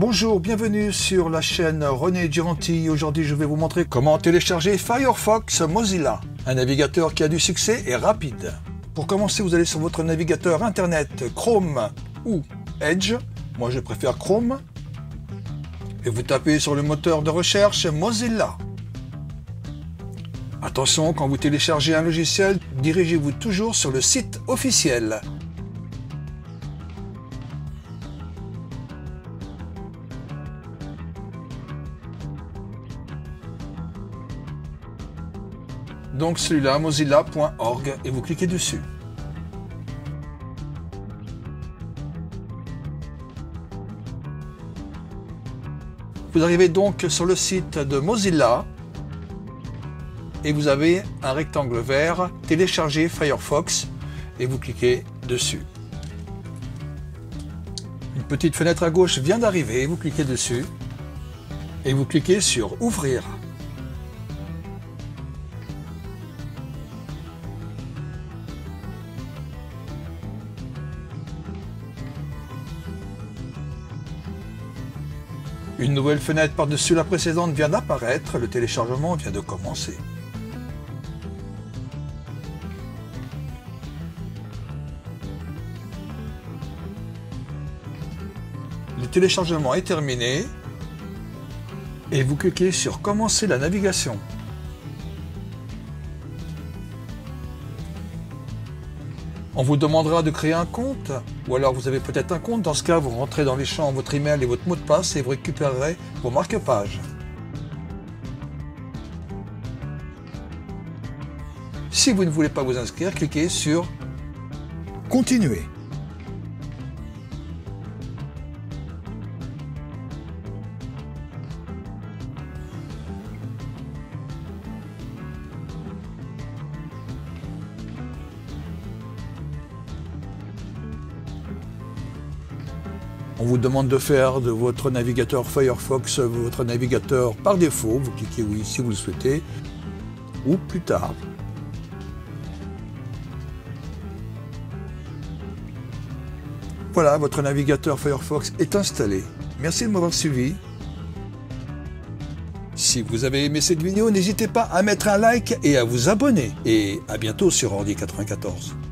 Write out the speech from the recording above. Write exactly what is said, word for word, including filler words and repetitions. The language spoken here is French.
Bonjour, bienvenue sur la chaîne René Duranty. Aujourd'hui, je vais vous montrer comment télécharger Firefox Mozilla, un navigateur qui a du succès et rapide. Pour commencer, vous allez sur votre navigateur internet Chrome ou Edge. Moi, je préfère Chrome. Et vous tapez sur le moteur de recherche Mozilla. Attention, quand vous téléchargez un logiciel, dirigez-vous toujours sur le site officiel. Donc celui-là, mozilla point org, et vous cliquez dessus. Vous arrivez donc sur le site de Mozilla et vous avez un rectangle vert, télécharger Firefox, et vous cliquez dessus. Une petite fenêtre à gauche vient d'arriver, vous cliquez dessus et vous cliquez sur ouvrir. Une nouvelle fenêtre par-dessus la précédente vient d'apparaître, le téléchargement vient de commencer. Le téléchargement est terminé et vous cliquez sur commencer la navigation. On vous demandera de créer un compte, ou alors vous avez peut-être un compte. Dans ce cas, vous rentrez dans les champs votre email et votre mot de passe et vous récupérerez vos marque-pages. Si vous ne voulez pas vous inscrire, cliquez sur Continuer. On vous demande de faire de votre navigateur Firefox votre navigateur par défaut. Vous cliquez oui si vous le souhaitez, ou plus tard. Voilà, votre navigateur Firefox est installé. Merci de m'avoir suivi. Si vous avez aimé cette vidéo, n'hésitez pas à mettre un like et à vous abonner. Et à bientôt sur Ordi quatre-vingt-quatorze.